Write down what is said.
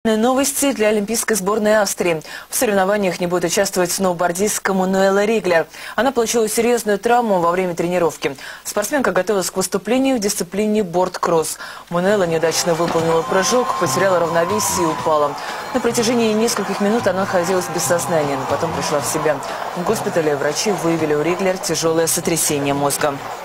Новости для олимпийской сборной Австрии. В соревнованиях не будет участвовать сноубордистка Мануэла Риглер. Она получила серьезную травму во время тренировки. Спортсменка готовилась к выступлению в дисциплине борт-кросс. Мануэла неудачно выполнила прыжок, потеряла равновесие и упала. На протяжении нескольких минут она находилась без сознания, но потом пришла в себя. В госпитале врачи выявили у Риглер тяжелое сотрясение мозга.